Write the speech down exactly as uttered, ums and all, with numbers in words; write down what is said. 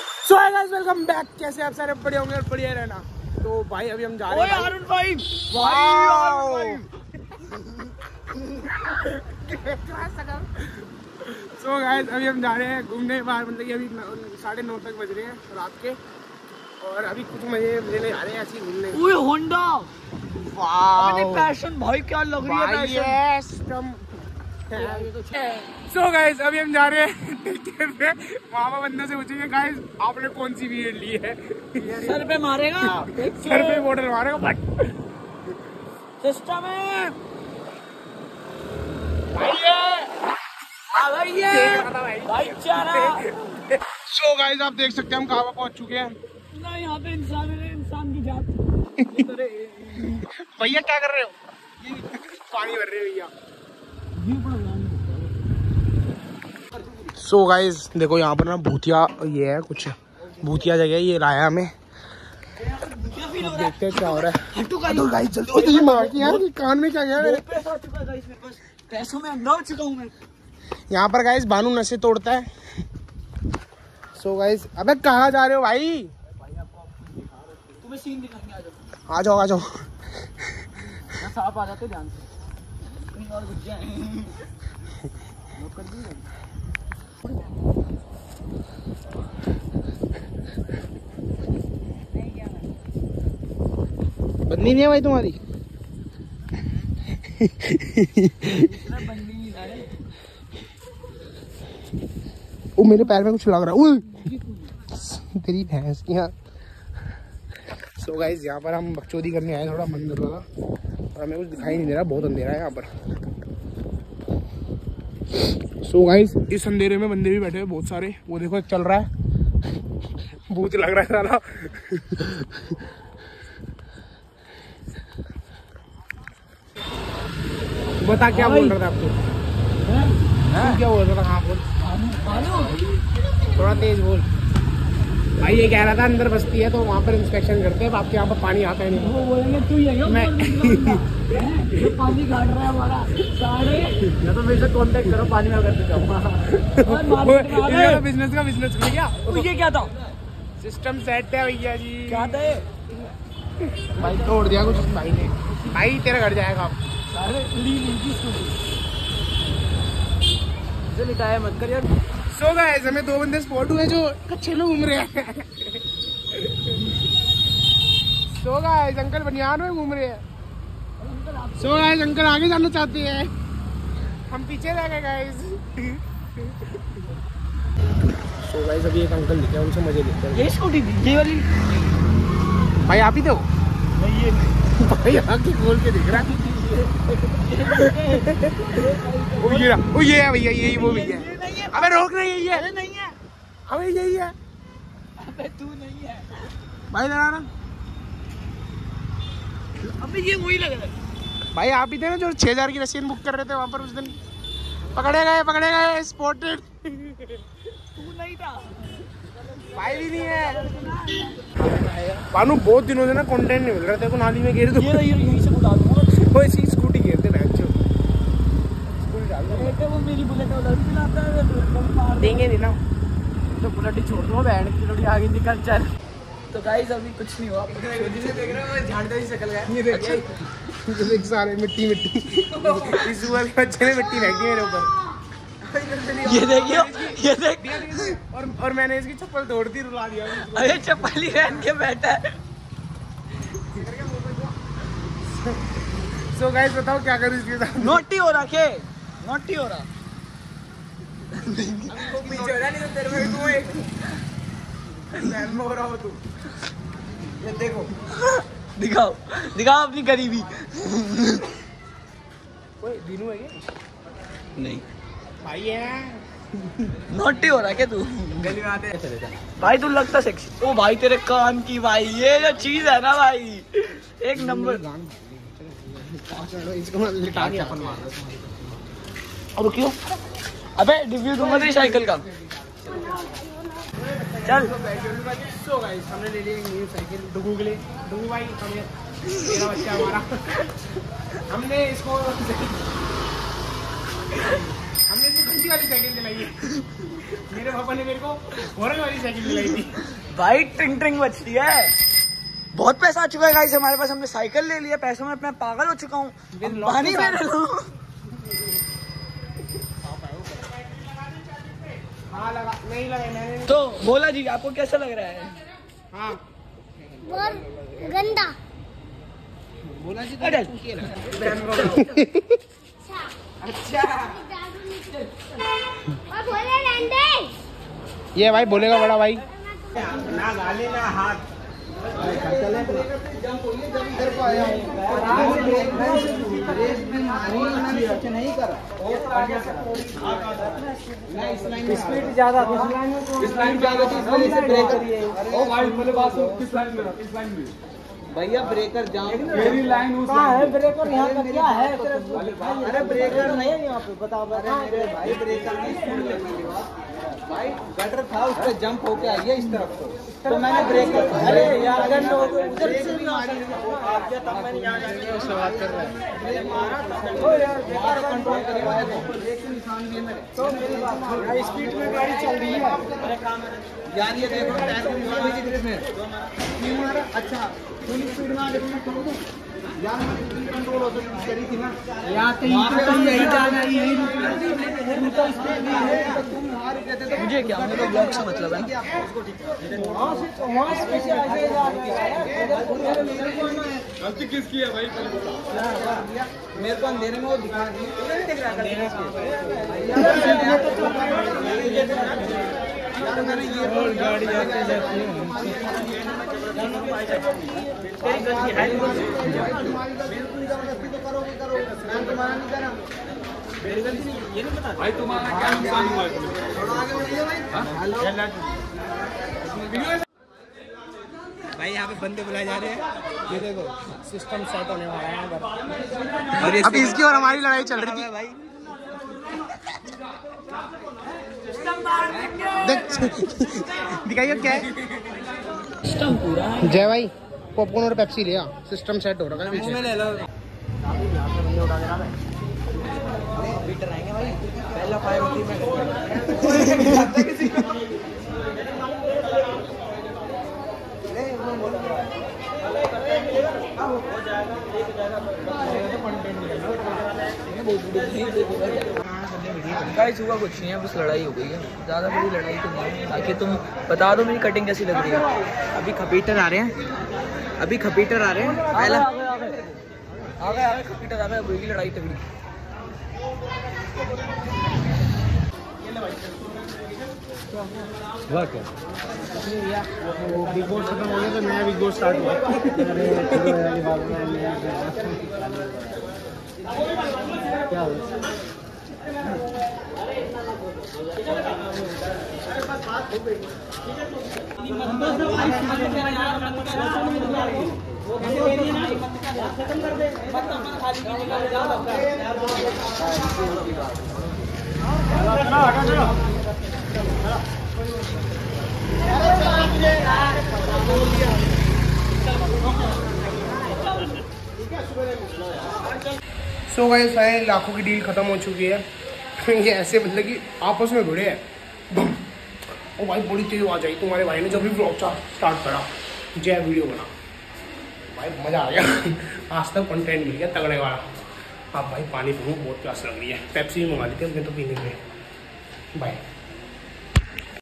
सो hi guys, welcome back. कैसे आप सारे बढ़िया होंगे और बढ़िया रहना। तो भाई अभी हम जा रहे हैं अरुण भाई। सो गाइस अभी हम जा रहे हैं घूमने बाहर, मतलब कि अभी साढ़े नौ तक बज रहे हैं रात के, और अभी कुछ मजे लेने जा रहे हैं ऐसे ही घूमने। ओए होंडा, वाह पैशन भाई, क्या लग रही है पैशन। सो गाइस अभी हम जा रहे हैं वहाँ पर बंदे से पूछेंगे गाइस आपने कौन सी बीयर ली है। सर पे मारेगा, सर पे बोतल मारेगा बट सिस्टम है भाईचारा। सो गाइस आप देख सकते हैं हम कहाँ पर पहुँच चुके हैं ना। यहाँ पे इंसान है, इंसान की जात। भैया क्या कर रहे हो? पानी भर रहे हो भैया। सो so गाइस देखो यहाँ पर ना भूतिया ये है, कुछ भूतिया जगह ये लाया हमें। देखते हैं क्या हो रहा है। तो गाइस जल्दी मार के यार, कान में क्या गया मेरे? पैसों में अंधा हो चुका हूँ मैं। यहाँ पर गाइस भानु नशे तोड़ता है। सो so गाइस अबे कहाँ जा रहे हो भाई? तुम्हें सीन दिखाएंगे, आ जाओ आ जाओ। सांप आ जाते ध्यान से। और बंदी नहीं है भाई तुम्हारी? ओ मेरे पैर में कुछ लग रहा है। तेरी भैंस की। सो गाइस यहाँ पर हम बकचोदी करने आए थोड़ा मंदिर वाला, और हमें कुछ दिखाई नहीं दे रहा, बहुत अंधेरा है यहाँ पर। सो so गाइस इस अंधेरे में बंदे भी बैठे हैं बहुत सारे। वो देखो चल रहा है, भूत लग रहा है साला। बता क्या बोल रहा था आपको? क्या बोल रहा था? हाँ बोल, थोड़ा तेज बोल भाई। ये कह रहा था अंदर बस्ती है तो वहाँ पर इंस्पेक्शन करते हैं, आपके यहाँ पर पानी आता है नहीं। वो बोलेंगे तू ये मैं पानी काट रहा है हमारा साढ़े, या तो मेरे से कांटेक्ट करो, पानी में करते जाओ। बिजनेस का बिजनेस खुल गया। ये क्या था? सिस्टम सेट है भैया जी। क्या था ये? भाई तोड़ दिया कुछ भाई ने। भाई तेरा घर जाएगा। लिखाया मत कर यार। सो गाइस हमें दो बंदे स्पॉट हुए जो अच्छे लोग घूम रहे हैं। सो गाइस अंकल बनियान में घूम रहे हैं। सो गाइस अंकल आगे जाना चाहते हैं, हम पीछे रह गए गाइस। सो गाइस अभी एक अंकल दिखे, उनसे मजे लेते हैं। ये स्कूटी थी ये वाली भाई, आप ही दो भाई। ये भाई आगे खोल के दिख रहा है। ओ ये ओ ये है भैया, यही वो भैया। अबे रोक रही है ये। अरे नहीं है, अबे यही है। अबे तू नहीं है भाई, लगा ना। अबे ये वही लग रहा है भाई। आप ही थे ना जो छह हजार की रसीद बुक कर रहे थे वहाँ पर उस दिन? पकड़े गए पकड़े गए स्पॉटेड। तू नहीं था भाई, भी नहीं है। बानू बहुत दिनों से ना कंटेंट नहीं मिल रहा, तेरे को नाली में गिर दो। ये यहीं से बुला दूंगा। वो ऐसी स्कूटी गिरते बैठो, स्कूटी डाल दो। वो मेरी बुलेट वाला भी लाता है, देंगे नहीं ना तो बुलेट ही छोड़ दो। बैंड की थोड़ी आगे निकल चल। तो गाइस अभी कुछ नहीं हुआ, देख रहे हो झाड़ते ही शकल है। ये देख सारे मिट्टी मिट्टी। इस सुअर के बच्चे ने मिट्टी फेंकी मेरे ऊपर। ये देखियो, ये देख। और और मैंने इसकी चप्पल तोड़ दी, रुला दिया। अरे चप्पल ही पहन के बैठा है। सो गाइस बताओ क्या करूं इसके साथ? नोटी हो रहा के नोटी हो रहा। पीछे हो रहा, नहीं तो तेरे में तू एक में हो रहा हो तू। ये देखो, दिखाओ दिखाओ अपनी गरीबी। ओए दीनू है क्या? नहीं भाई है। नोटी हो रहा क्या तू? गली में आते हैं भाई, तू लगता सेक्सी। ओ भाई तेरे कान की भाई, ये जो चीज है ना भाई एक नंबर। अब क्यों? अबे रिव्यू दूंगा तेरी साइकिल का। चल। सो गाइस हमने ले ली एक न्यू साइकिल डुगू के लिए। डुगू भाई हमें तेरा बच्चा हमारा, हमने इसको हमने इसको सी वाली साइकिल चलाई है। मेरे पापा ने मेरे को हॉर्न वाली साइकिल दिलाई थी। भाई ट्रिंग ट्रिंग बजती है। बहुत पैसा आ चुका है गाइस हमारे पास, हमने साइकिल ले लिया, पैसों में मैं पागल हो चुका हूँ। पानी में हाँ लगा, नहीं लगा मैंने। तो बोला जी आपको कैसा लग रहा है? हाँ गंदा बोला जी। अच्छा और बोले लंडे ये भाई बोलेगा बड़ा भाई ना गाली ना हाथ। नहीं करा स्पीड ज्यादा भैया ब्रेकर जाम मेरी लाइन है। ब्रेकर यहाँ पर क्या है? अरे ब्रेकर नहीं है यहाँ पे, बताओ। अरे भाई ब्रेकर नहीं, भाई गटर था उस पर जंप होके आई है इस तरफ को, तो मैंने ब्रेकर। अरे यार अगर उधर से भी आ गया तब मैंने यहाँ जाके उससे बात कर रहा है यार कंट्रोल करवाया तो ब्रेक के निशान भी है मेरे। तो मेरी बात स्पीड में गाड़ी चल रही है यार, ये देखो टायर के निशान भी दिख रहे हैं। अच्छा फुल स्पीड में आगे यार मैंने कंट्रोल हो सकती करी थी ना यार, तो यही जाना यही मुझे क्या, मेरे को ब्लॉग से मतलब है। गलती किसकी है भाई? मेरे को अंधेरे में वो दिखा गाड़ी आती जाती है। भाई तुम्हारा क्या नुकसान हुआ भाई? यहाँ पे बंदे बुलाए जा रहे हैं, ये देखो सिस्टम सेट होने वाला है यहाँ पर। और अभी इसकी और हमारी लड़ाई चल रही थी भाई। दिखाइए क्या है सिस्टम पूरा है। जय भाई पॉपकॉर्न और पेप्सी लिया, सिस्टम सेट हो रहा है पीछे। ले लो भाई पहला फाइव होती में गाइस हुआ कुछ नहीं है, बस लड़ाई हो गई है, ज़्यादा बड़ी लड़ाई तो नहीं है। बाकी तुम बता दो मेरी कटिंग कैसी लग रही है। अभी खपीटर आ रहे हैं, अभी खपीटर आ रहे हैं। पहला आ गए आ गए खपीटर आ गए, वही लड़ाई तगड़ी। हुआ क्या? वो बिग बॉस खत्म हो गया तो नया बिग बॉस स्टार्ट हुआ। क्या सो गाइस भाई लाखों की डील खत्म हो चुकी है। ये ऐसे मतलब कि आपस में भिड़े हैं। ओ भाई बड़ी तेज आवाज आई तुम्हारे भाई ने जब भी ब्लॉग स्टार्ट करा, जय वीडियो बना भाई, मजा आ गया। आज तक कंटेंट मिल गया तगड़े वाला। अब भाई पानी पीऊँ, बहुत प्यास लग रही है। पेप्सी मंगा लेते हैं, मैं तो पीने के लिए। बाय।